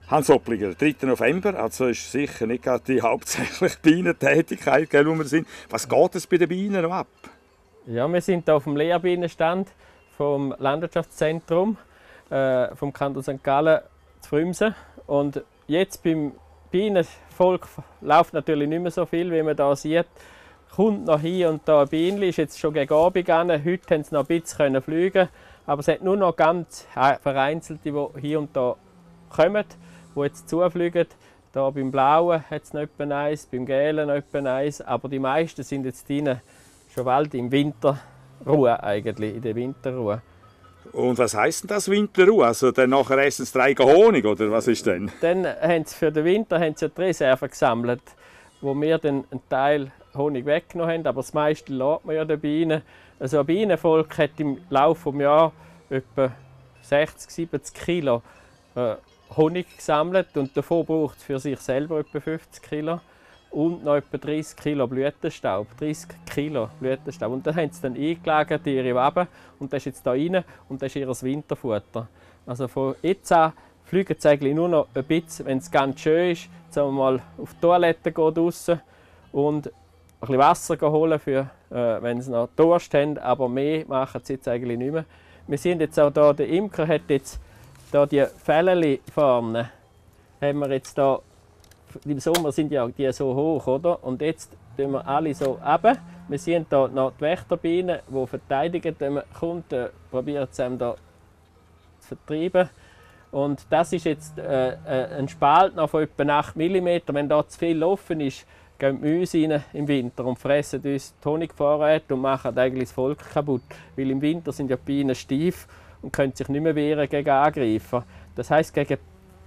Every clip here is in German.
Hans Oppliger, 3. November, also ist sicher nicht gerade die hauptsächliche Bienentätigkeit, wo wir sind. Was geht es bei den Bienen noch ab? Ja, wir sind hier auf dem Lehrbienenstand vom Landwirtschaftszentrum vom Kanton St. Gallen zu Frümsen. Und jetzt beim Bienenvolk läuft natürlich nicht mehr so viel, wie man hier sieht. Kommt noch hier und da ein Bienen, ist jetzt schon gegen Abend gegangen. Heute konnten sie noch ein bisschen fliegen, aber es hat nur noch ganz vereinzelte, die hier und da kommen, die jetzt zufliegen. Hier beim Blauen hat es noch etwa eins, beim Gelben noch etwa eins, aber die meisten sind jetzt drin, schon bald im Winterruhe eigentlich, in der Winterruhe. Und was heisst denn das Winterruhe? Also dann nachher essen sie 3 Honig, oder was ist denn? Dann haben sie für den Winter haben sie die Reserven gesammelt, wo wir dann einen Teil Honig weggenommen haben, aber das meiste lässt man ja den Bienen. Also ein Bienenvolk hat im Laufe des Jahres etwa 60, 70 Kilo Honig gesammelt und davon braucht es für sich selber etwa 50 Kilo und noch etwa 30 Kilo Blütenstaub. 30 Kilo Blütenstaub. Und das haben sie dann eingelagert in ihre Waben und das ist jetzt hier rein und das ist ihr Winterfutter. Also von jetzt an fliegen sie eigentlich nur noch ein bisschen, wenn es ganz schön ist, sagen wir mal auf die Toilette gehen draussen und ein bisschen Wasser holen, für, wenn sie noch Durst haben, aber mehr machen sie jetzt eigentlich nicht mehr. Wir sind jetzt auch hier, der Imker hat jetzt hier die Fällchen vorne, haben wir jetzt hier, im Sommer sind ja die so hoch, oder? Und jetzt tun wir alle so runter. Wir sehen hier noch die Wächterbienen, die verteidigen, wenn man kommt, probieren sie hier zu vertreiben. Und das ist jetzt ein Spalt noch von etwa 8 mm. Wenn da zu viel offen ist, gehen die Mäuse rein im Winter und fressen uns die Honigvorräte und machen eigentlich das Volk kaputt. Weil im Winter sind ja die Bienen steif und können sich nicht mehr wehren gegen Angreifer. Das heisst, gegen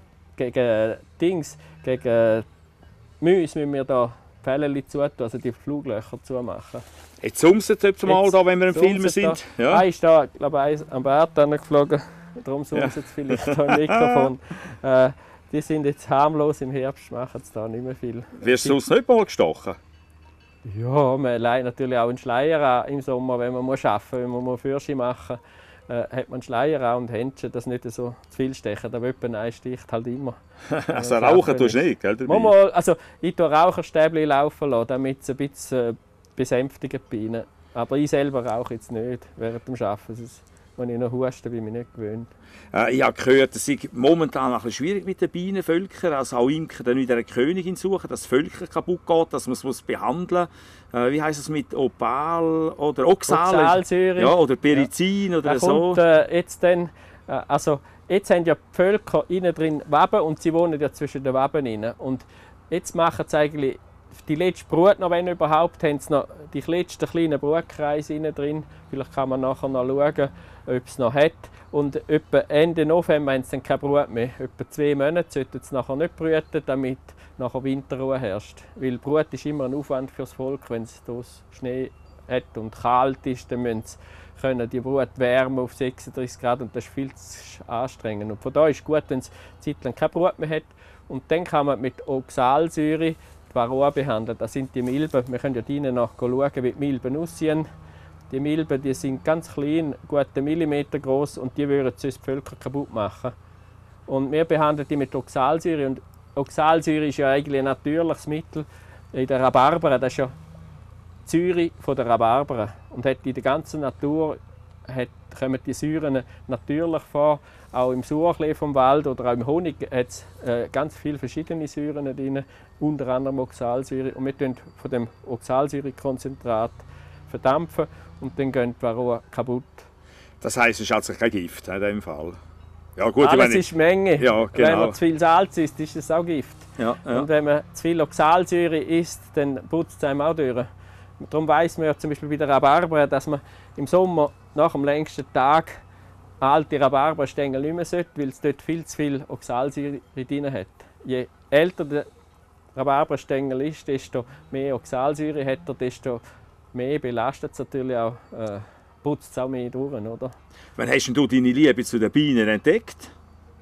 Mäuse müssen wir da Fällchen zutun, also die Fluglöcher zumachen. Jetzt summt es mal, da, wenn wir im Film sind. Ja. Eins ist da, glaube ich, am Bart geflogen. Darum summt es jetzt vielleicht da im Mikrofon. Die sind jetzt harmlos, im Herbst machen sie da nicht mehr viel. Wirst du sonst nicht mal gestochen? Ja, man legt natürlich auch einen Schleier an im Sommer, wenn man arbeiten muss, wenn man Fürsche machen muss. Hat man einen Schleier an und Händchen, dass nicht so zu viel stechen. Aber jemand ein sticht halt immer. Also rauchen tust du nicht, gell? Mal, also ich lasse Raucherstäbchen laufen, damit es ein bisschen besänftigen Bienen. Aber ich selber rauche jetzt nicht während dem Arbeiten. Wenn ich noch huste, bin ich mich nicht gewöhnt. Ich habe gehört, es ist momentan ein bisschen schwierig mit den Bienenvölkern. Also auch Imker dann wieder eine Königin suchen, dass das Völker kaputt geht, dass man es behandeln muss. Wie heisst es mit Opal oder Oxalsäure? Ja, oder Perizin oder da so. Kommt, jetzt haben ja die Völker innen drin Waben und sie wohnen ja zwischen den Waben rein. Und jetzt machen sie eigentlich die letzte Brut noch, wenn überhaupt, haben sie noch die letzten kleinen Brutkreise innen drin. Vielleicht kann man nachher noch schauen, ob es noch hat. Und etwa Ende November haben sie dann keine Brut mehr. Etwa 2 Monate sollten sie nachher nicht brüten, damit nachher Winterruhe herrscht. Weil Brut ist immer ein Aufwand für das Volk. Wenn es Schnee hat und kalt ist, dann müssen sie die Brut wärmen auf 36 Grad und das ist viel zu anstrengend. Und von daher ist es gut, wenn es eine Zeit lang keine Brut mehr hat. Und dann kann man mit Oxalsäure die Varroa behandeln. Das sind die Milben. Wir können ja drinnen schauen, wie die Milben aussehen. Die Milben die sind ganz klein, gut 1 Millimeter groß und die würden sonst die Völker kaputt machen. Und wir behandeln die mit Oxalsäure. Und Oxalsäure ist ja eigentlich ein natürliches Mittel in der Rhabarbera. Das ist ja die Säure von der Rhabarbera. Und hat in der ganzen Natur kommen die Säuren natürlich vor. Auch im Surklee vom Wald oder auch im Honig hat es ganz viele verschiedene Säuren drin, unter anderem Oxalsäure. Und wir tun von dem Oxalsäurekonzentrat verdampfen und dann gehen die Varroa kaputt. Das heisst, es ist also kein Gift in diesem Fall? Ja, gut, Alles ist Menge. Ja, genau. Wenn man zu viel Salz isst, ist es auch Gift. Ja, ja. Und wenn man zu viel Oxalsäure isst, dann putzt es einem auch durch. Darum weiss man ja zum Beispiel bei der Rhabarbera, dass man im Sommer nach dem längsten Tag alte Rhabarberstängel nicht mehr sollte, weil es dort viel zu viel Oxalsäure drin hat. Je älter der Rhabarberstängel ist, desto mehr Oxalsäure hat er, desto mehr belastet es natürlich auch, putzt es auch mehr durch, oder? Wann hast du deine Liebe zu den Bienen entdeckt?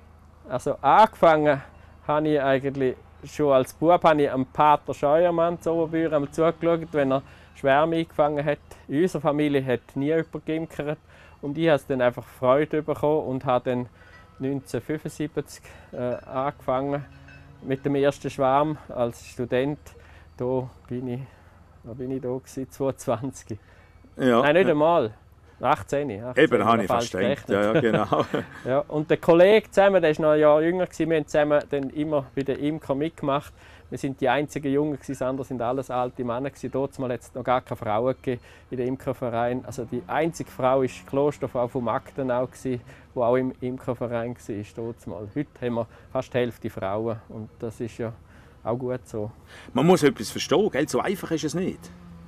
Also angefangen habe ich eigentlich schon als Bub am Pater Scheuermann zu Oberbüren zugeschaut, wenn er Schwärme eingefangen hat. In unserer Familie hat nie jemand geimkert und ich habe dann einfach Freude bekommen und habe dann 1975 angefangen mit dem ersten Schwarm als Student. Da bin ich, da gewesen? 22. Ja. Nein, nicht einmal. 18. Eben, habe ich fast gedacht. Ja, genau. Ja, und der Kollege zusammen, der war noch ein Jahr jünger, wir haben zusammen dann immer bei der Imker mitgemacht. Wir waren die einzigen Jungen, das andere waren alles alte Männer. Damals hat es noch gar keine Frauen gegeben in dem Imkerverein. Also die einzige Frau war die Klosterfrau von Magdenau, die auch im Imkerverein war. Heute haben wir fast die Hälfte Frauen und das ist ja auch gut so. Man muss etwas verstehen, gell? So einfach ist es nicht.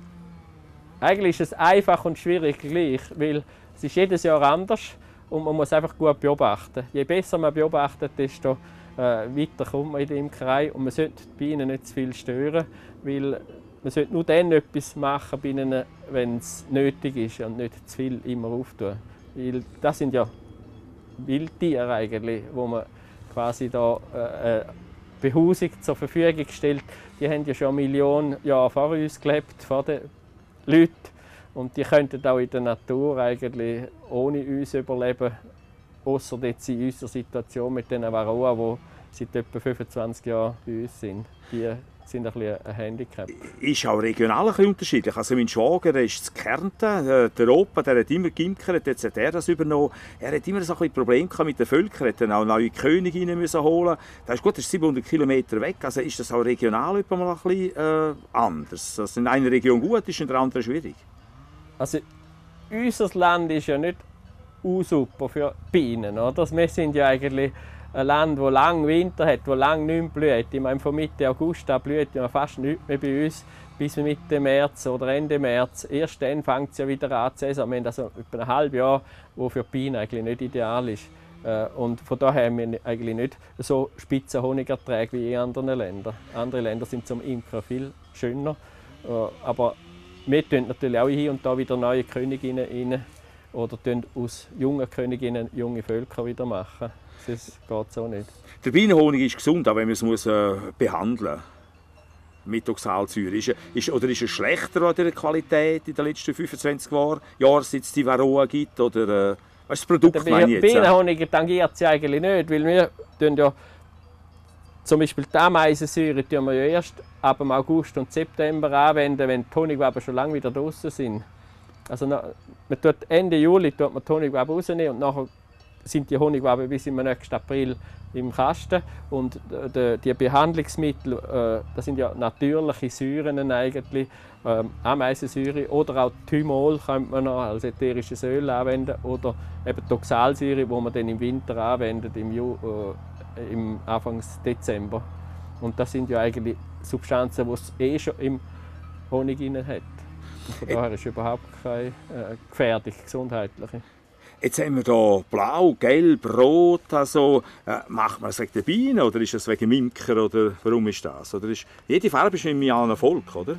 Eigentlich ist es einfach und schwierig gleich, weil es ist jedes Jahr anders und man muss einfach gut beobachten. Je besser man beobachtet, desto weiter kommt man in der Imkerei und man sollte die Bienen nicht zu viel stören, weil man sollte nur dann etwas machen bei ihnen, wenn es nötig ist und nicht zu viel immer auftun. Weil das sind ja Wildtiere eigentlich, wo man quasi da Behausung zur Verfügung stellt. Die haben ja schon Millionen Jahre vor uns gelebt, vor den Leuten. Und die könnten auch in der Natur eigentlich ohne uns überleben, außer jetzt in unserer Situation mit den Varroa, die seit etwa 25 Jahren bei uns sind. Die sind ein bisschen ein Handicap. Ist auch regional ein bisschen unterschiedlich. Also mein Schwager ist in Kärnten, der Opa, der hat immer geimkert, jetzt hat er das übernommen. Er hat immer so ein bisschen Probleme mit den Völkern, er hat dann auch neue Königinnen müssen holen. Das ist gut, das ist 700 Kilometer weg. Also ist das auch regional mal ein bisschen anders? Also in einer Region gut ist, in der anderen schwierig? Also unser Land ist ja nicht super für Bienen, oder? Wir sind ja eigentlich ein Land, das lange Winter hat, das lange nicht mehr blüht. Ich meine, von Mitte August an blüht ja fast nichts mehr bei uns bis Mitte März oder Ende März. Erst dann fängt es ja wieder an zu Saison. Wir haben also etwa ein halbes Jahr, das für die Bienen eigentlich nicht ideal ist. Und von daher haben wir eigentlich nicht so spitze Honigerträge wie in anderen Ländern. Andere Länder sind zum Imkern viel schöner. Aber wir tun natürlich auch hier und da wieder neue Königinnen rein oder tun aus jungen Königinnen junge Völker wieder machen. Das geht so nicht. Der Bienenhonig ist gesund, auch wenn man es behandeln muss. Mit Oxalsäure. Oder ist es schlechter an der Qualität in den letzten 25 Jahren, seit es die Varroa gibt? Oder, was ist das Produkt, meine ich jetzt? Bienenhonig tangiert sie eigentlich nicht, weil wir tun ja zum Beispiel die Ameisensäure tun wir ja erst ab dem August und September anwenden, wenn die Honigwaben schon lange wieder draußen sind. Also man tut Ende Juli tut man die Honigwaben rausnehmen und nachher sind die Honigwaben bis im nächsten April im Kasten. Und die Behandlungsmittel, das sind ja natürliche Säuren eigentlich, Ameisensäure oder auch Thymol könnte man noch als ätherisches Öl anwenden oder eben die Oxalsäure, die man dann im Winter anwendet, im Anfang Dezember. Und das sind ja eigentlich Substanzen, die es schon im Honig drin hat. Und von daher ist überhaupt keine Gefährdung, gesundheitliche. Jetzt haben wir hier blau, gelb, rot. Also, macht man es wegen der Bienen oder ist es wegen dem Imker? Oder warum ist das? Oder jede Farbe ist im Jahr ein Volk, oder?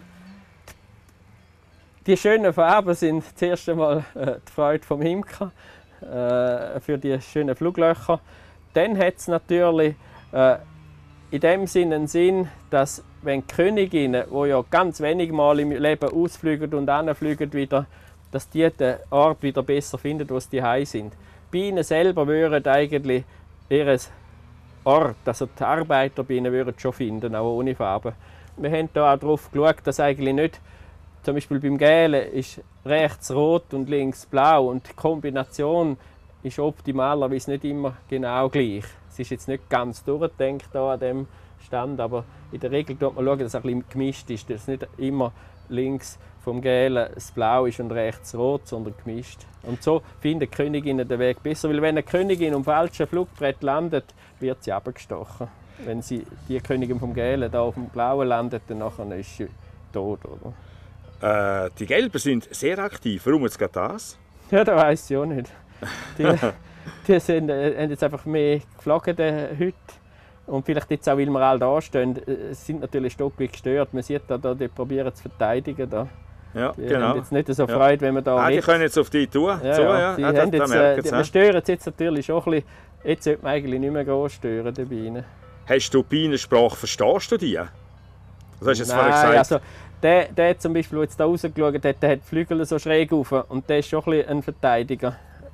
Die schönen Farben sind zuerst einmal die Freude vom Imker für die schönen Fluglöcher. Dann hat es natürlich in dem Sinne einen Sinn, dass wenn die Königinnen, die ja ganz wenig Mal im Leben ausfliegen und anfliegen wieder, dass die den Ort wieder besser finden, wo sie daheim sind. Die Bienen selber würden eigentlich ihr Ort, also die Arbeiterbienen würden schon finden, auch ohne Farbe. Wir haben hier auch darauf geschaut, dass eigentlich nicht, zum Beispiel beim Gelben ist rechts rot und links blau und die Kombination ist optimalerweise nicht immer genau gleich. Es ist jetzt nicht ganz durchgedacht hier an diesem Stand, aber in der Regel schaut man, dass es ein bisschen gemischt ist, dass nicht immer links vom Gelben das Blau ist und rechts rot, sondern gemischt. Und so finden die Königinnen den Weg besser, weil wenn eine Königin am falschen Flugbrett landet, wird sie abgestochen. Wenn sie die Königin vom Gelben da auf dem Blauen landet, dann ist sie tot, oder? Die Gelben sind sehr aktiv. Warum jetzt gerade das? Ja, das weiss ich auch nicht. Die haben jetzt einfach mehr geflogen heute. Und vielleicht jetzt auch, weil wir alle da stehen, sind natürlich ein Stück weit gestört. Man sieht da, die probieren zu verteidigen. Da. Ja, die genau. haben jetzt nicht so Freude, wenn man da die können jetzt auf die Tour. Wir stören es jetzt natürlich schon ein bisschen. Jetzt sollte man eigentlich nicht mehr groß stören, die Bienen. Hast du Bienensprache, verstehst du die? Was hast du jetzt vorhin gesagt? Also, der zum Beispiel, der jetzt da rausgeschaut hat, der hat die Flügel so schräg auf und der ist schon ein bisschen ein Verteidiger.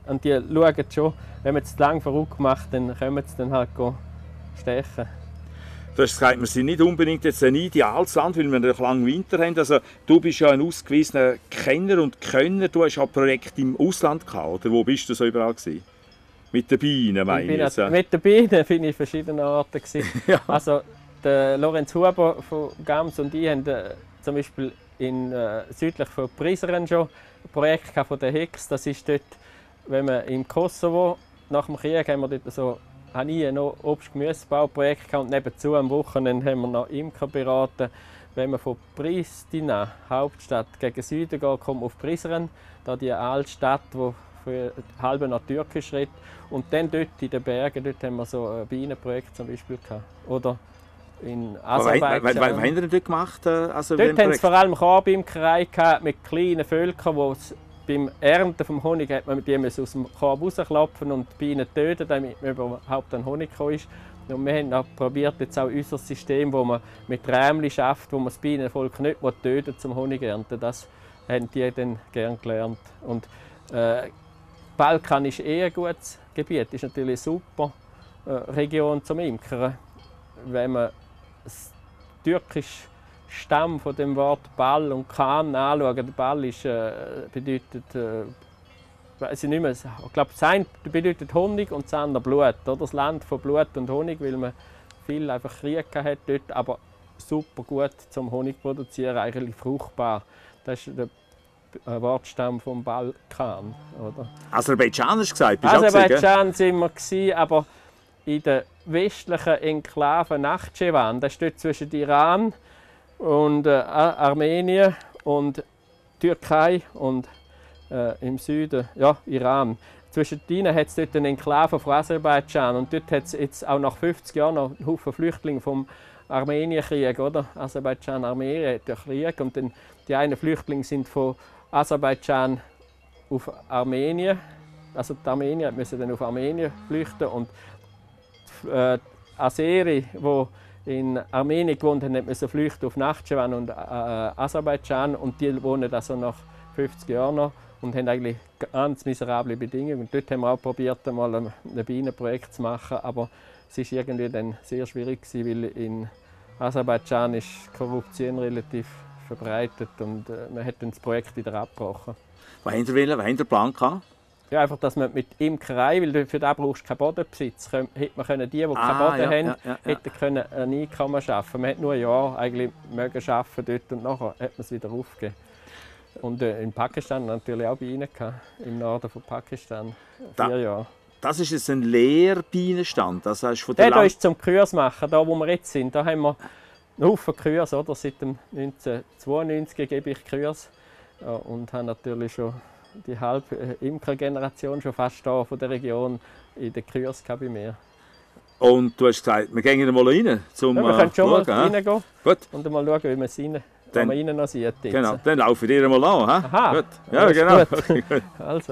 Und die schauen schon, wenn man es zu lange verrückt macht, dann können sie dann halt stechen. Du hast gesagt, wir sind nicht unbedingt jetzt ein ideales Land, weil wir einen langen Winter haben. Also, du bist ja ein ausgewiesener Kenner und Könner. Du hast auch Projekte im Ausland gehabt, oder? Wo bist du so überall gewesen? Mit den Bienen, meine ich jetzt. Mit den Bienen bin ich in verschiedenen Orten. Ja. Also, der Lorenz Huber von Gams und ich haben zum Beispiel südlich von Prizren schon ein Projekt von der Hex. Das ist dort, wenn man im Kosovo nach dem Krieg haben wir dort so habe ich ein Obst-Gemüsebauprojekt und nebenzu am Wochenende haben wir noch Imker beraten. Wenn man von Pristina, Hauptstadt, gegen Süden geht, kommt man auf Prizren, da die alte Stadt, die für halb nach Türkisch redet. Und dann dort in den Bergen, dort haben wir so ein Bienenprojekt zum Beispiel gehabt. Oder in Aserbaidschan. Was haben Sie denn dort gemacht? Also dort haben sie vor allem Korbimkerei mit kleinen Völkern, wo beim Ernten vom Honig hat man die aus dem Korb rausklopfen und die Bienen töten, damit man überhaupt an Honig ist. Und wir haben auch probiert, jetzt auch unser System, wo man mit Rämli schafft, wo man das Bienenvolk nicht töten zum Honig ernten. Das haben die dann gerne gelernt. Und Balkan ist ein gutes Gebiet, ist natürlich eine super Region zum Imkern. Wenn man das türkische Stamm von dem Wort Ball und Kan anschauen. Der Ball ist, bedeutet, weiß ich nicht mehr, ich glaube, das eine bedeutet Honig und das andere Blut. Oder? Das Land von Blut und Honig, weil man viel einfach Krieg hat dort, aber super gut zum Honig produzieren, eigentlich fruchtbar. Das ist der Wortstamm vom Balkan. Oder? Aserbaidschan hast du gesagt? Aserbaidschan sind wir gewesen, aber in der westlichen Enklave Nachtschewan, das ist dort zwischen Iran und Armenien und Türkei und im Süden, ja, Iran. Zwischen ihnen hat es dort eine Enklave von Aserbaidschan und dort hat es jetzt auch nach 50 Jahren noch einen Haufen Flüchtlinge vom Armenienkrieg, oder? Aserbaidschan, Armenien hat den Krieg und dann die einen Flüchtlinge sind von Aserbaidschan auf Armenien, also die Armenier müssen dann auf Armenien flüchten und die Azeri, die in Armenien gewohnt haben, mussten flüchten auf Nachtschewan und Aserbaidschan und die wohnen also nach 50 Jahren noch und haben eigentlich ganz miserable Bedingungen. Und dort haben wir auch probiert, mal ein Bienenprojekt zu machen, aber es war irgendwie dann sehr schwierig, weil in Aserbaidschan ist Korruption relativ verbreitet und man hat dann das Projekt wieder abgebrochen. Was haben Sie geplant? Ja, einfach, dass man mit Imkerei, weil für das brauchst du keinen Bodenbesitz, hätte man können, die keinen Boden haben, hätten können ein Einkommen schaffen. Man hat nur ein Jahr eigentlich mögen schaffen dort und nachher hat man es wieder aufgegeben. Und in Pakistan natürlich auch Bienen gehabt, im Norden von Pakistan 4 Jahre. Das ist jetzt ein Lehrbienenstand. Das heißt von der ist zum Kurs machen, da wo wir jetzt sind. Da haben wir einen Haufen Kurs, oder? Seit dem 1992 gebe ich Kurs und habe natürlich schon die halbe Imkergeneration schon fast da von der Region in den Kurs bei mir. Und du hast gesagt, wir gehen mal rein, zum ja, wir können schon schauen, mal reingehen gut. Und mal schauen, wie man es rein noch sieht. Jetzt. Genau, dann laufen wir mal an. Aha, gut. Ja, genau. Gut. Okay, gut. Also.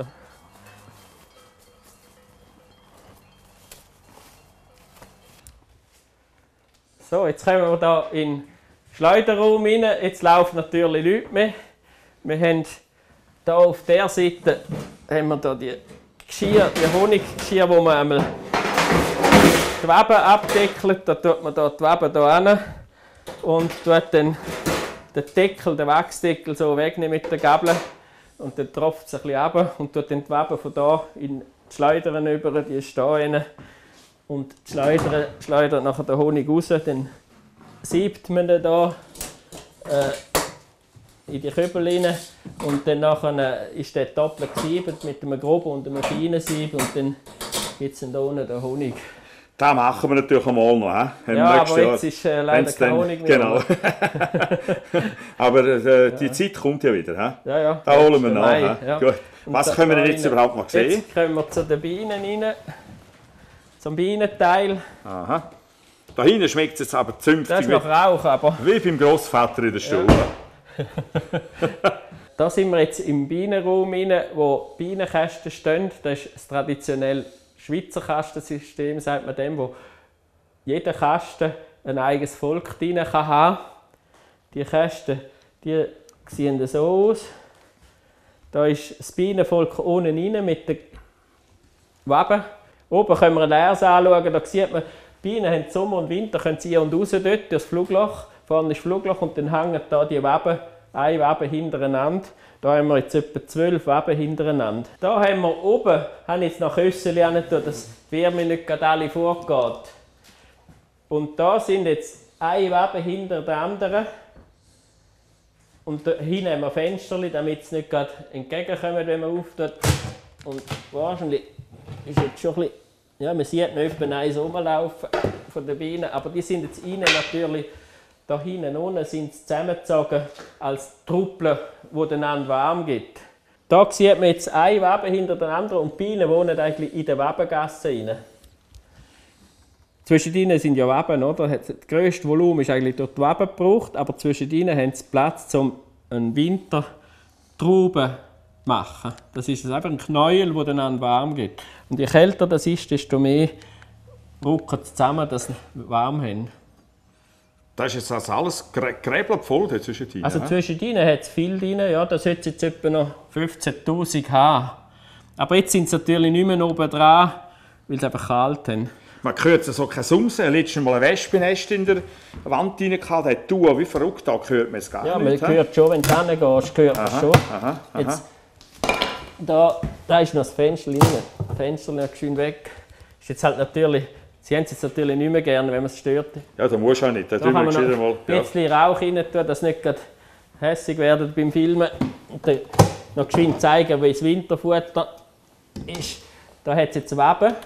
So, jetzt kommen wir hier in den Schleuderraum rein. Jetzt laufen natürlich Leute mehr. Wir haben hier auf der Seite haben wir hier die Geschirr, die Honiggeschirr, wo man einmal die Waben abdeckelt. Da tut man hier die Waben hier hin und tut dann den Deckel, den Wachsdeckel so wegnehmen mit der Gabel. Und dann tropft es ein bisschen runter und tut dann die Waben von hier in die Schleudern über, die ist hier rein. Und die schleudert nachher den Honig raus, dann siebt man den hier in die Kübel rein und dann nachher ist der doppelt gesiebt mit einem groben und einem feinen Sieb und dann gibt es hier unten den Honig. Das machen wir natürlich einmal noch. Ja, aber jetzt ist leider kein Honig mehr. Genau. Aber die Zeit kommt ja wieder. Ja, ja. Da holen wir nach. Ja. Gut. Was können wir denn jetzt überhaupt mal sehen? Jetzt kommen wir zu den Bienen rein. Zum Bienenteil. Aha. Da hinten schmeckt es jetzt aber zünftig. Das ist noch Rauch, aber... Wie beim Grossvater in der Stube. Ja. Da sind wir jetzt im Bienenraum rein, wo Bienenkästen stehen. Das ist das traditionelle Schweizer Kastensystem, sagt man dem, wo jeder Kasten ein eigenes Volk drin kann haben. Die Kästen die sehen so aus. Da ist das Bienenvolk unten rein mit den Waben. Oben können wir ein leeres anschauen, da sieht man, die Bienen haben Sommer und Winter, können sie und raus dort, das Flugloch. Vorne ist das Flugloch und dann hängen da die Waben, ein Waben hintereinander. Da haben wir jetzt etwa 12 Waben hintereinander. Da haben wir oben, habe ich jetzt noch Kösseli angetan, dass die Wärme nicht gerade alle vorgeht. Und da sind jetzt ein Waben hinter der anderen. Und da hinten haben wir Fensterchen, damit sie nicht gerade entgegenkommen, wenn man auftut. Und wahrscheinlich ist jetzt schon ein bisschen, ja, man sieht noch etwa eins rumlaufen von den Bienen, aber die sind jetzt innen natürlich, da hinten unten sind sie zusammengezogen als Truppeln, die den anderen warm gibt. Da sieht man jetzt ein Waben hinter den anderen und die Bienen wohnen eigentlich in der Wabengasse rein. Zwischen ihnen sind ja Waben, oder? Das grösste Volumen ist eigentlich durch die Waben gebraucht, aber zwischen ihnen haben sie Platz, um einen Wintertrauben zu machen. Das ist einfach ein Knäuel, der dann warm gibt. Und je kälter das ist, desto mehr rücken sie zusammen, dass sie warm haben. Das ist jetzt also alles gräbelt voll zwischen ihnen? Also zwischen ihnen hat es viel drin, ja, das sollte jetzt etwa noch 15'000 haben. Aber jetzt sind sie natürlich nicht mehr oben dran, weil sie einfach kalt haben. Man hört so kein Sumsen. Letztes Mal ein Wespennest in der Wand rein gehabt, hat du wie verrückt, da hört man es gar ja, nicht. Ja, man hört schon, wenn du hingehst, hört man schon. Aha. Jetzt, da ist noch das Fenster rein. Das Fenster ist schön weg. Ist jetzt halt natürlich, sie haben es jetzt natürlich nicht mehr gerne, wenn man es stört. Ja, da musst du auch nicht. Da kann man noch mal, ein bisschen Rauch rein tun, dass nicht gerade hässig werden beim Filmen. Und dann noch geschwind zeigen, wie das Winterfutter ist. Da hat es jetzt Waben.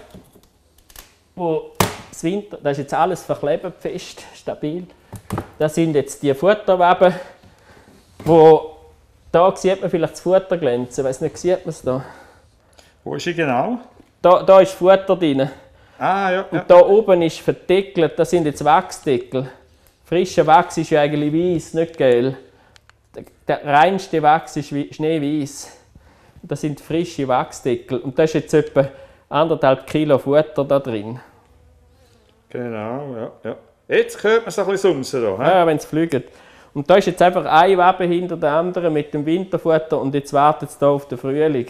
Das ist jetzt alles verklebt, fest, stabil. Das sind jetzt die Futterwaben, wo da sieht man vielleicht das Futter glänzen. Weiss nicht, sieht man es da? Wo ist sie genau? Da ist Futter drin. Ah, ja. Und da oben ist verdeckelt, das sind jetzt Wachsdeckel. Frischer Wachs ist ja eigentlich weiß, nicht gel. Der reinste Wachs ist schneeweiß. Das sind frische Wachsdeckel. Und da ist jetzt etwa 1,5 Kilo Futter da drin. Genau, ja. Jetzt hört man es ein bisschen sumsen hier. Ja, wenn es fliegt. Und da ist jetzt einfach ein Waben hinter der anderen mit dem Winterfutter und jetzt wartet es hier auf den Frühling.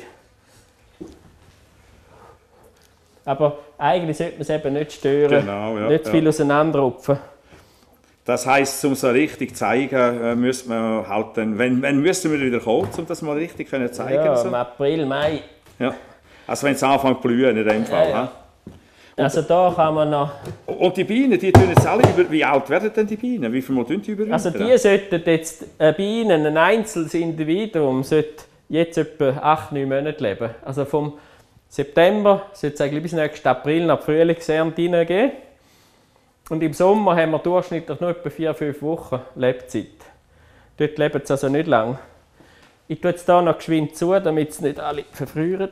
Aber eigentlich sollte man es eben nicht stören, genau, ja, nicht zu viel auseinanderrupfen. Das heisst, um es richtig zu zeigen, müssen wir halt dann, wenn müssen wir wieder kommen, um das mal richtig zu zeigen? Ja, so? im April, Mai. Ja. Also wenn es anfängt zu blühen in dem Fall. Ja. Also da kann man noch... Und die Bienen, die tun jetzt alle über... Wie alt werden denn die Bienen? Wie viel Mal tun die überwintern? Also die sollten jetzt, Bienen, ein einzelnes Individuum, sollte jetzt etwa 8-9 Monate leben. Also vom September sollte es eigentlich bis nächsten April nach Frühlingsernte hineingehen. Und im Sommer haben wir durchschnittlich nur etwa 4-5 Wochen Lebzeit. Dort leben sie also nicht lang. Ich tue jetzt hier noch geschwind zu, damit sie nicht alle verfrieren.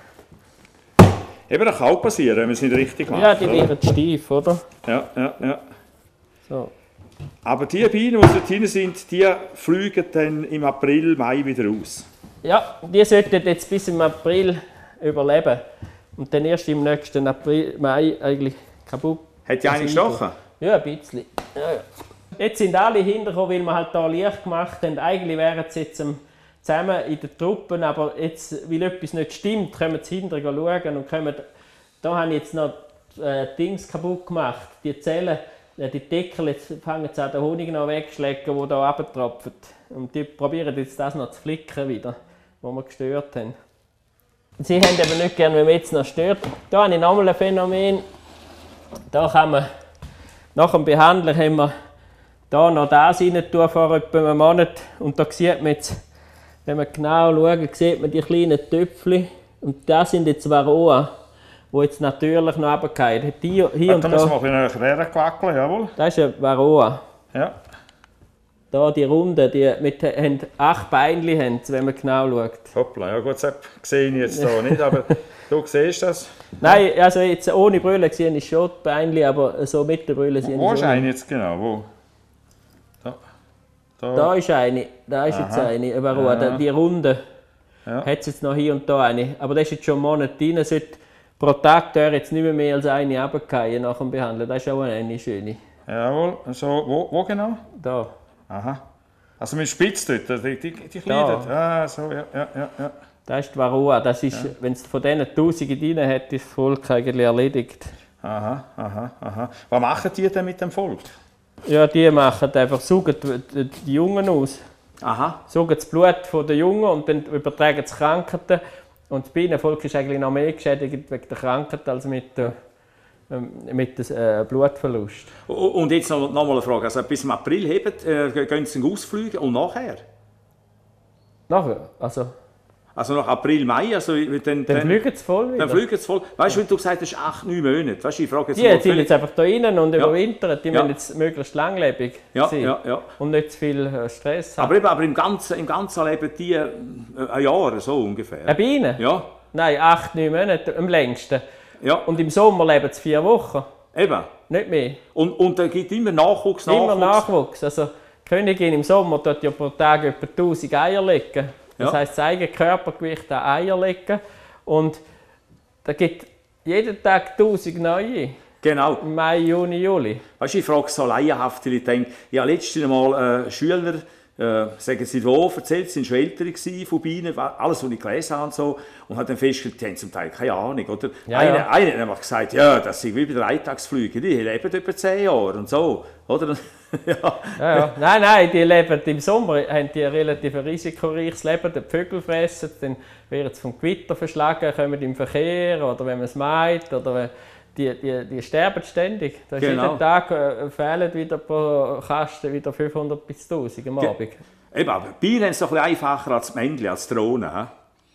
Eben, das kann auch passieren, wenn man es nicht richtig macht. Ja, die werden steif, oder? Ja. So. Aber die Bienen, die dort drin sind, die fliegen dann im April, Mai wieder aus. Ja, die sollten jetzt bis im April überleben. Und dann erst im nächsten April, Mai eigentlich kaputt. Hat die eine gestochen? Ja, ein bisschen. Ja. Jetzt sind alle hintergekommen, weil wir halt hier Licht gemacht haben. Eigentlich wären sie jetzt zusammen in den Truppen, aber jetzt, weil etwas nicht stimmt, können sie hinterher schauen und kommen. Da habe ich jetzt noch Dings kaputt gemacht. Die Zellen, die Deckel, jetzt fangen sie an, den Honig noch wegzuschlecken, der hier runtertropft. Und die probieren jetzt das noch zu flicken wieder, wo wir gestört haben. Sie haben eben nicht gerne, wenn man jetzt noch stört. Da habe ich nochmal ein Phänomen. Da kann man, nach dem Behandeln haben wir da noch das rein tun vor etwa einem Monat. Und da sieht man jetzt, wenn man genau schaut, sieht man die kleinen Töpfchen. Und das sind jetzt Varroa, die jetzt natürlich noch runterfallen. Hier und da. Da muss man ein bisschen näher wackeln, jawohl. Das ist ein Varroa. Ja. Da die Runde, die haben 8 Beinchen, wenn man genau schaut. Hoppla, ja gut, das sehe ich jetzt hier nicht, aber du siehst das. Nein, also jetzt ohne Brille sehen ist schon die Beinchen, aber so mit der Brille sehen Wo ist ist eine jetzt genau? Wo? Da ist eine, da ist jetzt eine Varroa, die Runde. Ja. Hat es jetzt noch hier und da eine, aber das ist jetzt schon Monate drin. Pro Tag jetzt nicht mehr als eine runterfallen nach dem Behandeln. Das ist auch eine schöne. Jawohl, so, wo genau? Da. Aha. Also mit Spitz dort, die kleinen. Ah, so, ja. Das ist die Varroa. Das ist, ja. Wenn es von diesen Tausenden drin hat, ist das Volk eigentlich erledigt. Aha. Was machen die denn mit dem Volk? Ja, die machen einfach, saugen die Jungen aus. Aha. Saugen das Blut der Jungen und dann übertragen sie Krankheiten. Und das Bienenvolk ist eigentlich noch mehr geschädigt wegen der Krankheit als mit dem Blutverlust. Und jetzt noch mal eine Frage. Also bis im April gehen sie Ausflüge und nachher? Nachher? Also nach April, Mai, also dann fliegen sie voll wieder. Dann fliegen sie voll. Weißt du, wenn du gesagt hast, 8, 9 Monate, weißt du, ich frage jetzt die sind jetzt einfach da rein und überwintern, die müssen jetzt möglichst langlebig sein ja. Und nicht zu viel Stress haben. Aber im Ganzen leben die ein Jahr, so ungefähr. Eine Biene? Ja. Nein, 8, 9 Monate am längsten. Ja. Und im Sommer leben sie 4 Wochen. Eben. Nicht mehr. Und da gibt immer Nachwuchs. Immer Nachwuchs. Also die Königin im Sommer tut ja pro Tag etwa 1000 Eier legen. Das heisst, das eigene Körpergewicht an Eier legen. Und da gibt jeden Tag 1000 neue. Genau. Im Mai, Juni, Juli. Weißt du, ich frage so laienhaft, ich denke, ich habe letztens mal Schüler, sagen sie wo, erzählt, sie waren schon älter von Bienen, alles, was ich gelesen habe und so, und habe dann festgestellt, die haben zum Teil keine Ahnung. Oder? Einer hat einfach gesagt, ja, das sind wie bei den Eintagsflügen, die leben etwa 10 Jahre und so. Oder? Ja. Nein, die leben im Sommer, haben die ein relativ risikoreiches Leben, die Vögel fressen, dann werden sie vom Gewitter verschlagen, kommen im Verkehr oder wenn man es meint, oder die sterben ständig. Da ist jeden Tag fehlen wieder pro Kasten wieder 500 bis 1000 am Abend. Eben, aber Bienen haben es doch ein bisschen einfacher als Männchen, als Drohnen. He?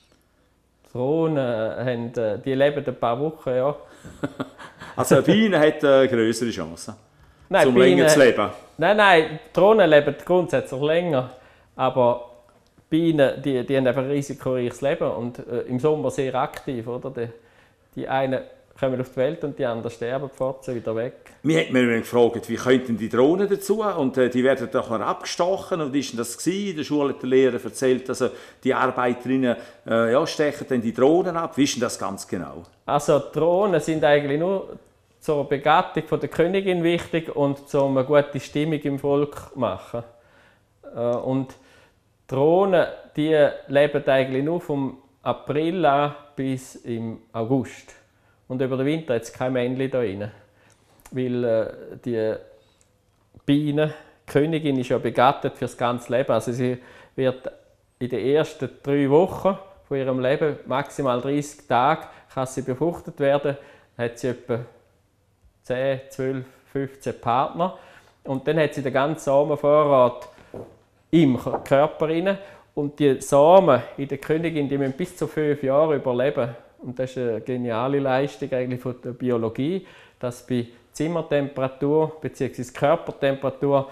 Drohnen die leben ein paar Wochen, ja. Also eine Biene hat größere Chancen, um länger zu leben? Nein, Drohnen leben grundsätzlich länger, aber Bienen die haben einfach ein risikoreiches Leben und im Sommer sehr aktiv. Oder? Die einen kommen auf die Welt und die anderen sterben, pforzen wieder weg. Wir haben mich gefragt, wie könnten die Drohnen dazu? Und die werden doch noch abgestochen. Und wie war das gewesen? In der Schule hat der Lehrer erzählt, dass die Arbeiterinnen stechen dann die Drohnen ab. Wie ist denn das ganz genau? Also Drohnen sind eigentlich nur zur Begattung von der Königin wichtig und um eine gute Stimmung im Volk zu machen. Und Drohnen die leben eigentlich nur vom April an bis im August. Und über den Winter hat es kein Männchen da rein. Weil die Biene, die Königin, ist ja begattet für das ganze Leben. Also sie wird in den ersten 3 Wochen von ihrem Leben, maximal 30 Tage, kann sie befruchtet werden. Dann hat sie etwa 10, 12, 15 Partner. Und dann hat sie den ganzen Samenvorrat im Körper rein. Und die Samen in der Königin, die müssen bis zu 5 Jahre überleben. Und das ist eine geniale Leistung eigentlich von der Biologie, dass bei Zimmertemperatur bzw. Körpertemperatur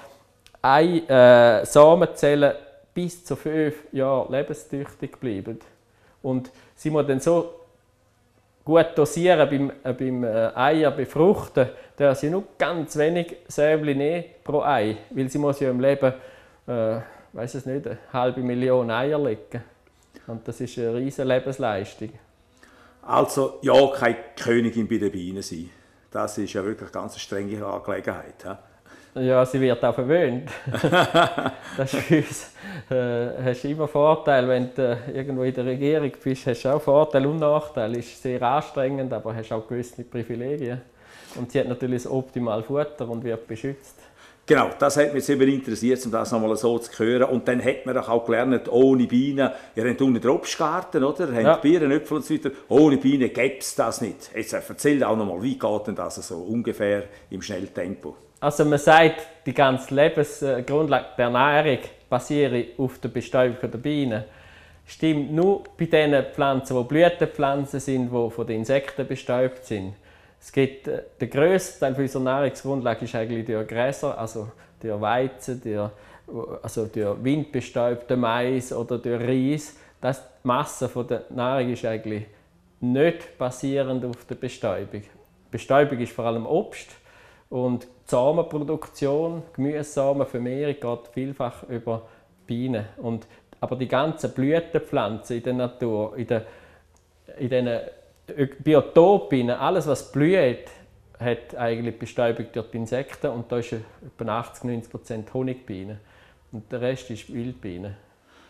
Samenzellen bis zu 5 Jahre lebenstüchtig bleiben. Und sie muss dann so gut dosieren beim Eier befruchten, dass sie nur ganz wenig Säbel nehmen pro Ei, weil sie muss ja im Leben, weiß es nicht, 500.000 Eier legen. Und das ist eine riesige Lebensleistung. Also ja, keine Königin bei den Bienen sein. Das ist ja wirklich eine ganz strenge Angelegenheit. He? Ja, sie wird auch verwöhnt. Das ist für uns, hast immer Vorteile, wenn du irgendwo in der Regierung bist, hast du auch Vorteile und Nachteile. Es ist sehr anstrengend, aber hast auch gewisse Privilegien. Und sie hat natürlich das optimale Futter und wird beschützt. Genau, das hat mich immer interessiert, um das nochmal so zu hören. Und dann hat man auch gelernt, ohne Bienen, ihr habt unten den Obstgarten, oder? Ihr habt Birnen, Äpfel und so weiter. Ohne Bienen gäbe es das nicht. Jetzt erzähl auch nochmal, wie geht denn das so ungefähr im Schnelltempo? Also man sagt, die ganze Lebensgrundlage der Ernährung basiert auf der Bestäubung der Bienen. Stimmt nur bei den Pflanzen, die Blütenpflanzen sind, die von den Insekten bestäubt sind. Es gibt, der grösste Teil unserer Nahrungsgrundlage ist eigentlich durch Gräser, also durch Weizen, durch windbestäubten Mais oder durch Reis. Die Masse der Nahrung ist eigentlich nicht basierend auf der Bestäubung. Bestäubung ist vor allem Obst und die Samenproduktion, Gemüsesamenvermehrung geht vielfach über Bienen. Aber die ganzen Blütenpflanzen in der Natur, in den Biotopen, alles was blüht, hat eigentlich Bestäubung durch die Insekten und da ist etwa 80-90% Honigbienen und der Rest ist Wildbienen.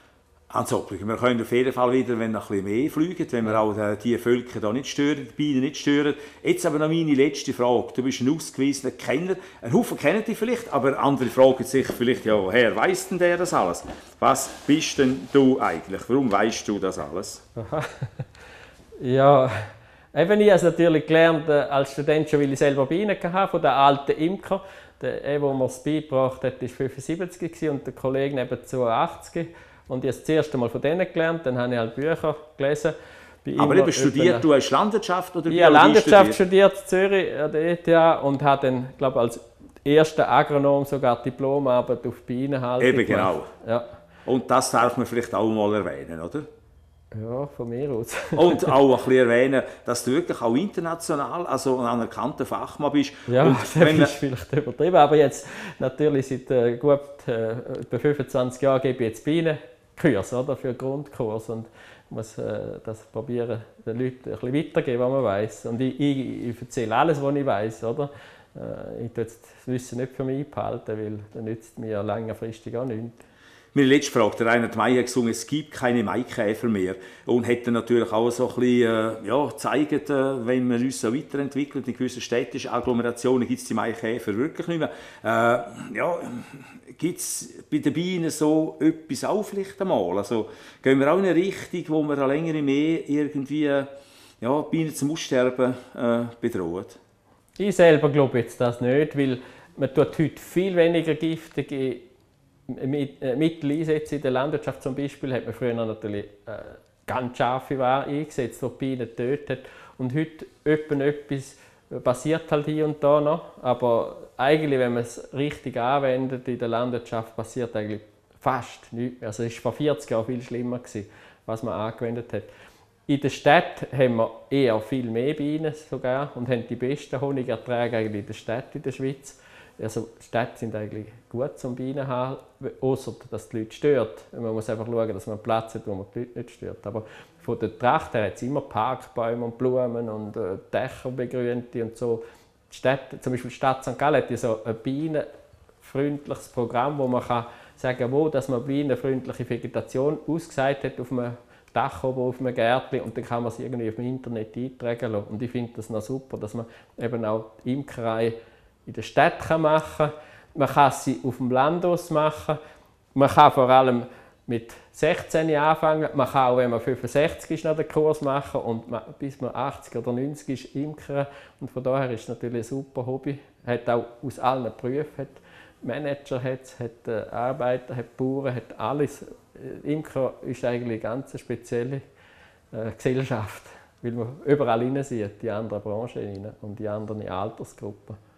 Also, wir können auf jeden Fall wieder, wenn noch ein bisschen mehr fliegen, wenn wir auch die Völker da nicht stören, die Bienen nicht stören. Jetzt aber noch meine letzte Frage. Du bist ein ausgewiesener Kenner. Ein Haufen kennen dich vielleicht, aber andere fragen sich vielleicht, ja, woher weiss denn der das alles? Was bist denn du eigentlich? Warum weißt du das alles? Aha. Ja, eben, ich habe es natürlich gelernt als Student, schon weil ich selber Bienen hatte, von den alten Imker. Der mir es beigebracht hat, war 75 und der Kollege neben 82. Und ich habe es das erste Mal von denen gelernt, dann habe ich halt Bücher gelesen. Aber eben studiert, du hast Landwirtschaft oder Biologie? Ich habe Landwirtschaft studiert in Zürich an der ETH und habe dann, glaube ich, als erster Agronom sogar Diplomarbeit auf Bienenhaltung gemacht. Eben genau. Ja. Und das darf man vielleicht auch mal erwähnen, oder? Ja, von mir aus. Und auch ein bisschen erwähnen, dass du wirklich auch international, also ein anerkannter Fachmann bist. Ja, und das ist vielleicht übertrieben, aber jetzt natürlich seit gut über 25 Jahren gebe ich jetzt Bienenkurs, oder, für Grundkurs und muss das probieren, den Leuten ein bisschen weitergeben, was man weiß. Und ich erzähle alles, was ich weiß, oder? Ich tue das Wissen nicht für mich behalten, weil das nützt mir längerfristig auch nichts. Meine letzte Frage, der Reinhard May hat gesungen, es gibt keine Maikäfer mehr. Und hat dann natürlich auch so ein bisschen gezeigt, wenn man uns so weiterentwickelt, in gewissen städtischen Agglomerationen gibt es die Maikäfer wirklich nicht mehr. Gibt es bei den Bienen so etwas auch vielleicht einmal? Also gehen wir auch in eine Richtung, wo wir länger mehr irgendwie Bienen zum Aussterben bedroht? Ich selber glaube jetzt das nicht, weil man tut heute viel weniger giftige Mittel einsetzen. In der Landwirtschaft zum Beispiel hat man früher natürlich ganz scharfe Ware eingesetzt, die Bienen tötet. Und heute etwas passiert halt hier und da noch. Aber eigentlich, wenn man es richtig anwendet in der Landwirtschaft, passiert eigentlich fast nichts mehr. Also es war vor 40 Jahren viel schlimmer gewesen, was man angewendet hat. In der Stadt haben wir eher viel mehr Bienen sogar und haben die besten Honigerträge eigentlich in der Stadt in der Schweiz. Also Städte sind eigentlich gut zum Bienen haben, außer dass die Leute stört. Man muss einfach schauen, dass man einen Platz hat, wo man die Leute nicht stört. Aber von der Tracht her hat es immer Parkbäume und Blumen und Dächer begrünte und so. Die Stadt, zum Beispiel die Stadt St. Gallen hat so ein bienenfreundliches Programm, wo man kann sagen kann, dass man bienenfreundliche Vegetation ausgesät hat auf einem Dach oben auf einem Gärtchen und dann kann man es irgendwie auf dem Internet eintragen lassen. Und ich finde das noch super, dass man eben auch die Imkerei in der Stadt machen kann. Man kann sie auf dem Land machen. Man kann vor allem mit 16 anfangen. Man kann auch, wenn man 65 ist, noch den Kurs machen und bis man 80 oder 90 ist, imkern. Und von daher ist es natürlich ein super Hobby. Hat auch aus allen Berufen. Hat Manager, hat Arbeiter, hat Bauern, hat alles. Imker ist eigentlich eine ganz spezielle Gesellschaft, weil man überall hinein sieht, die anderen Branchen hinein und die anderen Altersgruppen.